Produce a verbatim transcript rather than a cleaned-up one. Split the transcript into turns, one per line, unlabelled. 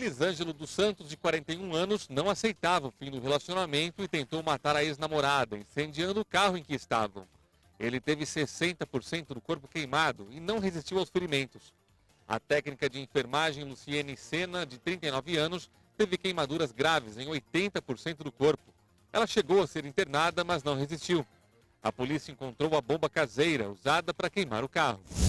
Elisângelo dos Santos, de quarenta e um anos, não aceitava o fim do relacionamento e tentou matar a ex-namorada, incendiando o carro em que estavam. Ele teve sessenta por cento do corpo queimado e não resistiu aos ferimentos. A técnica de enfermagem Luciene Sena, de trinta e nove anos, teve queimaduras graves em oitenta por cento do corpo. Ela chegou a ser internada, mas não resistiu. A polícia encontrou a bomba caseira usada para queimar o carro.